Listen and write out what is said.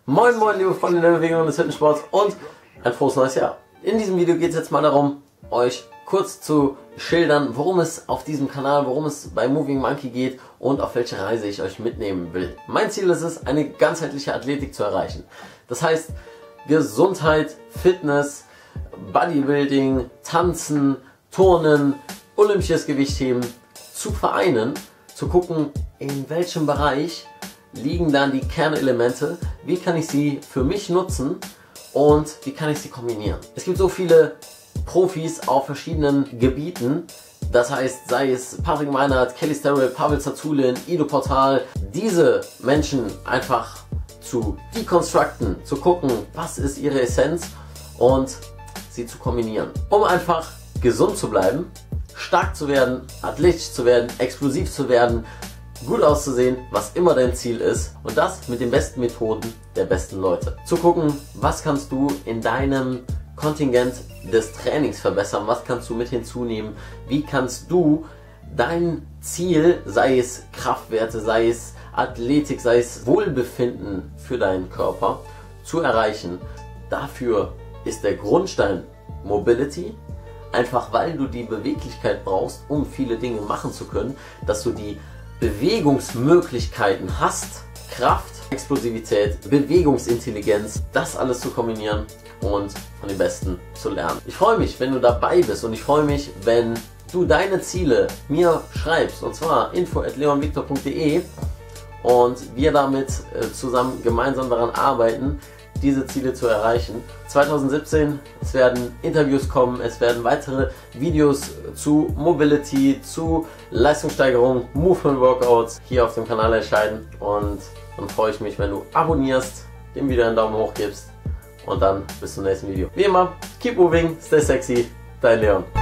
Moin moin liebe Freunde der Bewegung und des Fitnesssports und ein frohes neues Jahr. In diesem Video geht es jetzt mal darum, euch kurz zu schildern, worum es auf diesem Kanal, worum es bei Moving Monkey geht und auf welche Reise ich euch mitnehmen will. Mein Ziel ist es, eine ganzheitliche Athletik zu erreichen. Das heißt, Gesundheit, Fitness, Bodybuilding, Tanzen, Turnen, olympisches Gewichtheben zu vereinen, zu gucken, in welchem Bereich liegen dann die Kernelemente, wie kann ich sie für mich nutzen und wie kann ich sie kombinieren. Es gibt so viele Profis auf verschiedenen Gebieten, das heißt, sei es Patrick Meinert, Kelly Starrell, Pavel Tsatsouline, Ido Portal, diese Menschen einfach zu deconstructen, zu gucken, was ist ihre Essenz und sie zu kombinieren, um einfach gesund zu bleiben, stark zu werden, athletisch zu werden, explosiv zu werden, gut auszusehen, was immer dein Ziel ist, und das mit den besten Methoden der besten Leute. Zu gucken, was kannst du in deinem Kontingent des Trainings verbessern, was kannst du mit hinzunehmen, wie kannst du dein Ziel, sei es Kraftwerte, sei es Athletik, sei es Wohlbefinden für deinen Körper, zu erreichen. Dafür ist der Grundstein Mobility, einfach weil du die Beweglichkeit brauchst, um viele Dinge machen zu können, dass du die Bewegungsmöglichkeiten hast, Kraft, Explosivität, Bewegungsintelligenz, das alles zu kombinieren und von den Besten zu lernen. Ich freue mich, wenn du dabei bist, und ich freue mich, wenn du deine Ziele mir schreibst, und zwar info@leonviktor.de, und wir damit zusammen gemeinsam daran arbeiten, diese Ziele zu erreichen. 2017, es werden Interviews kommen, es werden weitere Videos zu Mobility, zu Leistungssteigerung, Movement Workouts hier auf dem Kanal erscheinen, und dann freue ich mich, wenn du abonnierst, dem Video einen Daumen hoch gibst, und dann bis zum nächsten Video. Wie immer, keep moving, stay sexy, dein Leon.